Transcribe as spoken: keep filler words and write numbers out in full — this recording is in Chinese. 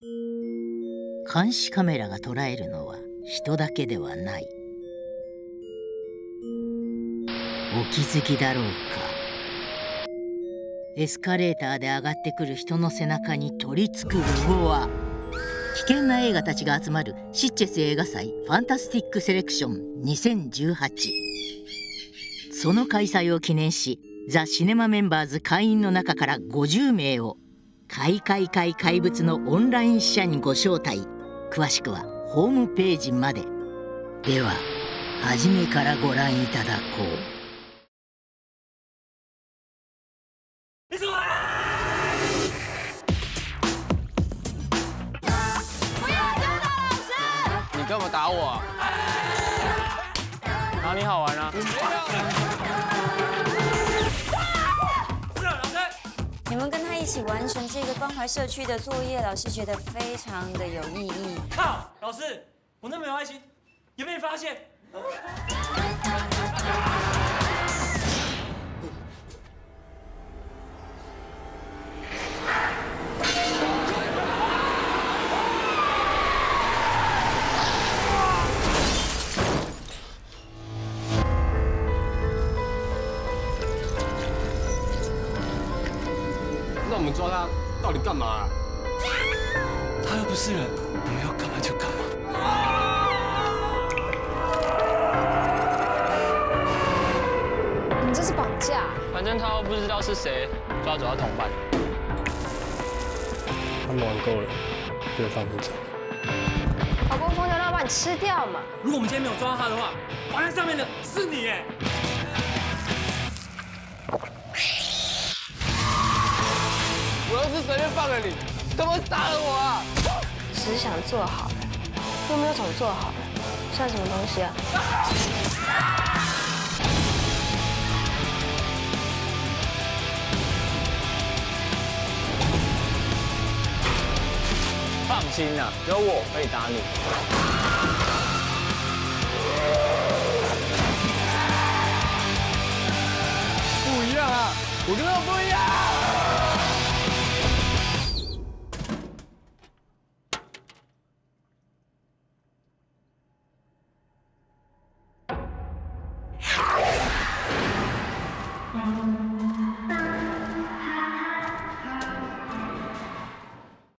監視カメラが捉えるのは人だけではない。お気づきだろうか。エスカレーターで上がってくる人の背中に取り付くロゴは、危険な映画たちが集まるシッチェス映画祭ファンタスティックセレクションにせんじゅうはち。その開催を記念し、ザ・シネマメンバーズ会員の中からごじゅうめいを怪怪怪怪物のオンライン試写にご招待。詳しくはホームページまで。では初めからご覧いただこう。 你干嘛打我啊？哪里好玩啊？ 你们跟他一起完成这个关怀社区的作业，老师觉得非常的有意义。 靠，老师，我那么有爱心，也被你发现。 那我们抓他到底干嘛啊？ 他又不是人，我们要干嘛就干嘛。 你们这是绑架！ 反正他又不知道是谁，抓走他同伴。他们玩够了，就放你走。 老公疯掉，让他把你吃掉嘛！ 如果我们今天没有抓到他的话，绑在上面的是你哎。 我要是随便放了你，怎么杀了我啊？ 只是想做好了，又没有总做好了，算什么东西啊？ 放心啦，只有我可以打你。不一样啊，我跟他们不一样。